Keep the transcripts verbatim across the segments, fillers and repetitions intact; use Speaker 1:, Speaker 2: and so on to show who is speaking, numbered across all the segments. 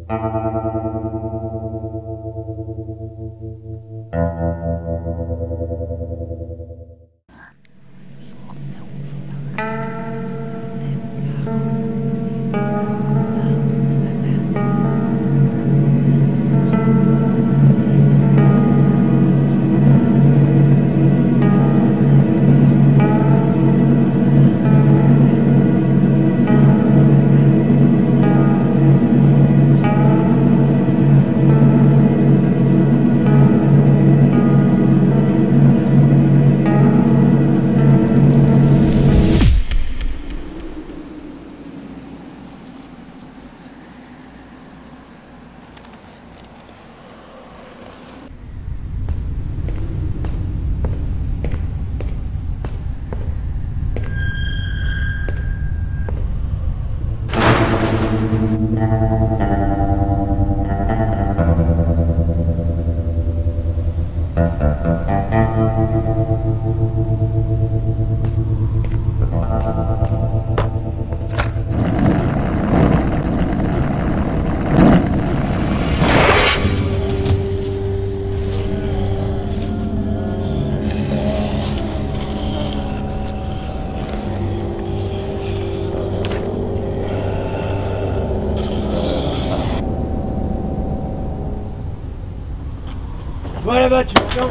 Speaker 1: Toi là-bas, tu m'entends?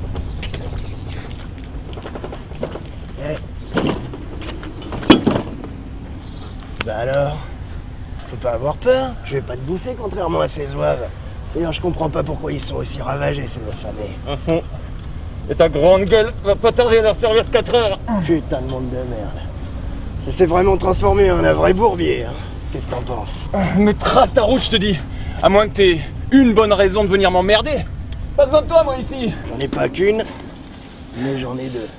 Speaker 1: Eh. Bah alors? Faut pas avoir peur, je vais pas te bouffer contrairement à ces zouaves. D'ailleurs, je comprends pas pourquoi ils sont aussi ravagés, ces affamés.
Speaker 2: À fond. Et ta grande gueule va pas tarder à leur servir de quatre heures.
Speaker 1: Putain de monde de merde. Ça s'est vraiment transformé en un vrai bourbier. Hein. Qu'est-ce que t'en penses?
Speaker 2: Mais trace ta route, je te dis. À moins que t'aies une bonne raison de venir m'emmerder. Pas besoin de toi, moi, ici.
Speaker 1: J'en ai pas qu'une, mais j'en ai deux.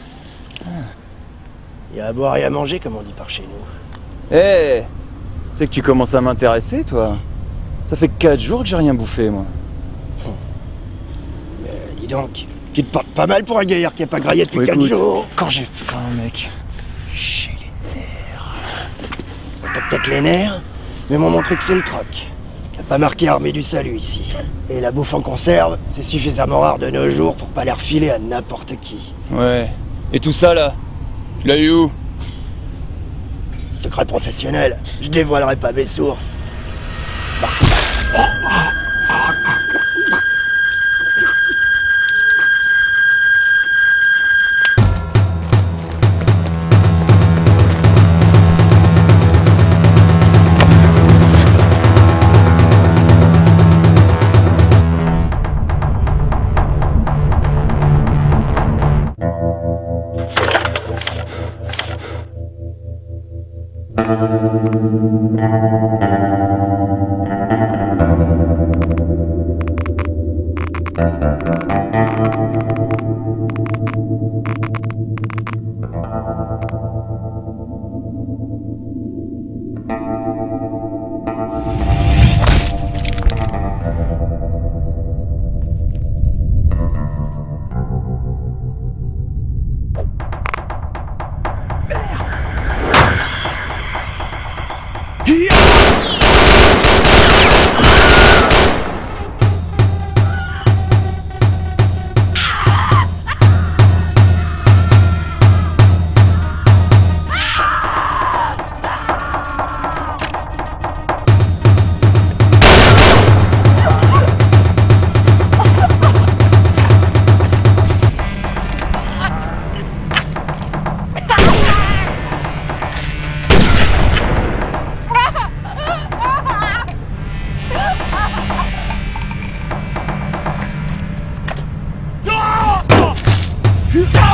Speaker 1: Il y a à boire et à manger, comme on dit par chez nous.
Speaker 2: Eh, hey, c'est que tu commences à m'intéresser, toi. Ça fait quatre jours que j'ai rien bouffé, moi.
Speaker 1: Hum. Mais dis donc, tu te portes pas mal pour un gaillard qui a pas graillé depuis
Speaker 2: oh,
Speaker 1: quatre
Speaker 2: écoute,
Speaker 1: jours.
Speaker 2: Quand j'ai faim, mec, j'ai les nerfs.
Speaker 1: T'as peut-être les nerfs, mais moi, mon truc, c'est le troc. T'as pas marqué armée du salut ici. Et la bouffe en conserve, c'est suffisamment rare de nos jours pour pas les refiler à n'importe qui.
Speaker 2: Ouais. Et tout ça, là, tu l'as eu où?
Speaker 1: Secret professionnel, je dévoilerai pas mes sources. Bah.
Speaker 2: Ah!